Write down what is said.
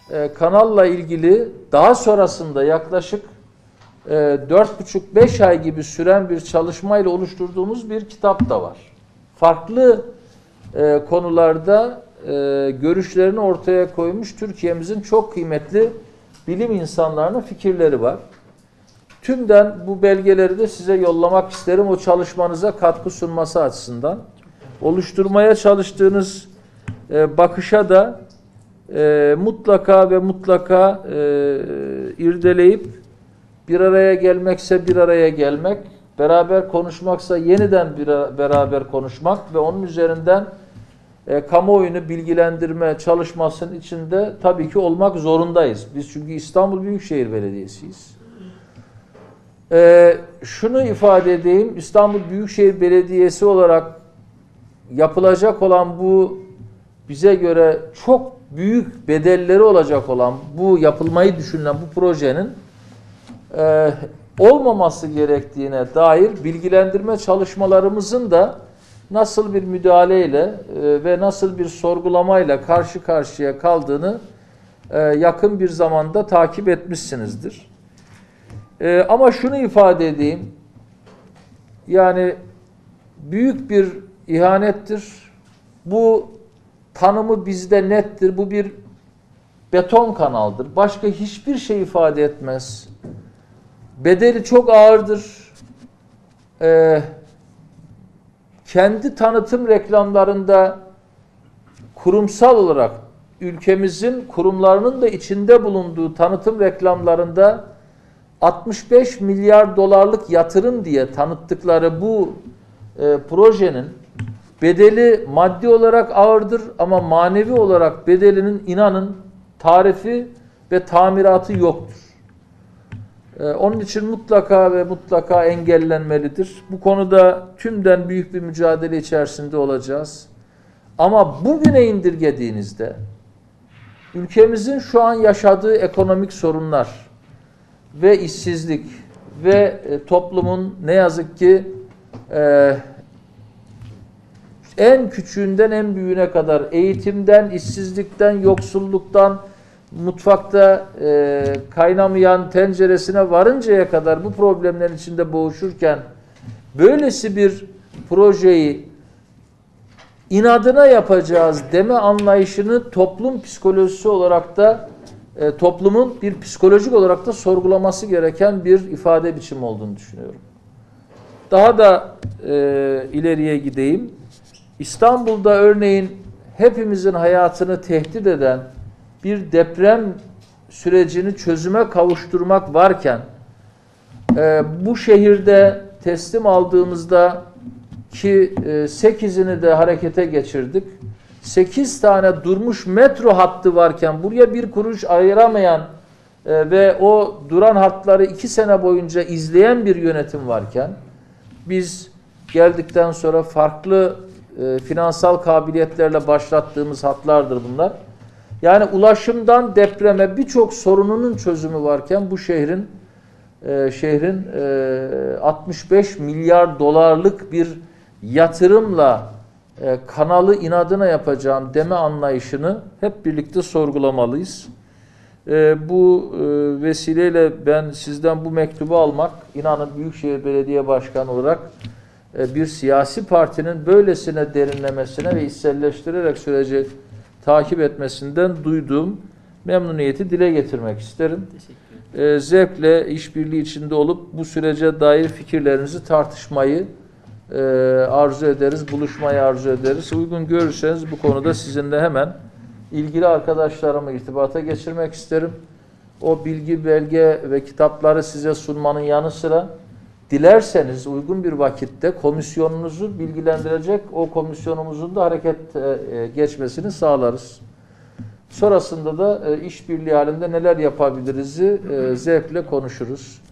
kanalla ilgili daha sonrasında yaklaşık 4,5-5 ay gibi süren bir çalışmayla oluşturduğumuz bir kitap da var. Farklı konularda görüşlerini ortaya koymuş Türkiye'mizin çok kıymetli bilim insanlarının fikirleri var. Tümden bu belgeleri de size yollamak isterim. O çalışmanıza katkı sunması açısından. Oluşturmaya çalıştığınız bakışa da mutlaka ve mutlaka irdeleyip bir araya gelmekse bir araya gelmek, beraber konuşmaksa yeniden beraber konuşmak ve onun üzerinden kamuoyunu bilgilendirme çalışmasının içinde tabii ki olmak zorundayız. Biz çünkü İstanbul Büyükşehir Belediyesi'yiz. Şunu ifade edeyim, İstanbul Büyükşehir Belediyesi olarak yapılacak olan bu bize göre çok büyük bedelleri olacak olan bu yapılmayı düşünülen bu projenin olmaması gerektiğine dair bilgilendirme çalışmalarımızın da nasıl bir müdahaleyle ve nasıl bir sorgulamayla karşı karşıya kaldığını yakın bir zamanda takip etmişsinizdir. Ama şunu ifade edeyim, yani büyük bir ihanettir. Bu tanımı bizde nettir. Bu bir beton kanaldır. Başka hiçbir şey ifade etmez. Bedeli çok ağırdır. Kendi tanıtım reklamlarında kurumsal olarak ülkemizin kurumlarının da içinde bulunduğu tanıtım reklamlarında 65 milyar dolarlık yatırım diye tanıttıkları bu projenin bedeli maddi olarak ağırdır ama manevi olarak bedelinin inanın tarifi ve tamiratı yoktur. Onun için mutlaka ve mutlaka engellenmelidir. Bu konuda tümden büyük bir mücadele içerisinde olacağız. Ama bugüne indirgediğinizde ülkemizin şu an yaşadığı ekonomik sorunlar ve işsizlik ve toplumun ne yazık ki en küçüğünden en büyüğüne kadar eğitimden, işsizlikten, yoksulluktan, mutfakta kaynamayan tenceresine varıncaya kadar bu problemlerin içinde boğuşurken böylesi bir projeyi inadına yapacağız deme anlayışını toplum psikolojisi olarak da toplumun bir psikolojik olarak da sorgulaması gereken bir ifade biçimi olduğunu düşünüyorum. Daha da ileriye gideyim. İstanbul'da örneğin hepimizin hayatını tehdit eden bir deprem sürecini çözüme kavuşturmak varken bu şehirde teslim aldığımızda ki 8'ini de harekete geçirdik. 8 tane durmuş metro hattı varken buraya bir kuruş ayıramayan ve o duran hatları 2 sene boyunca izleyen bir yönetim varken biz geldikten sonra farklı finansal kabiliyetlerle başlattığımız hatlardır bunlar. Yani ulaşımdan depreme birçok sorununun çözümü varken bu şehrin 65 milyar dolarlık bir yatırımla kanalı inadına yapacağım deme anlayışını hep birlikte sorgulamalıyız. Bu vesileyle ben sizden bu mektubu almak, inanın Büyükşehir Belediye Başkanı olarak bir siyasi partinin böylesine derinlemesine ve içselleştirerek süreci takip etmesinden duyduğum memnuniyeti dile getirmek isterim. Zevkle işbirliği içinde olup bu sürece dair fikirlerinizi tartışmayı arzu ederiz, buluşmayı arzu ederiz. Uygun görürseniz bu konuda sizinle hemen ilgili arkadaşlarımı irtibata geçirmek isterim. O bilgi, belge ve kitapları size sunmanın yanı sıra dilerseniz uygun bir vakitte komisyonunuzu bilgilendirecek, o komisyonumuzun da hareket geçmesini sağlarız. Sonrasında da işbirliği halinde neler yapabiliriz'i zevkle konuşuruz.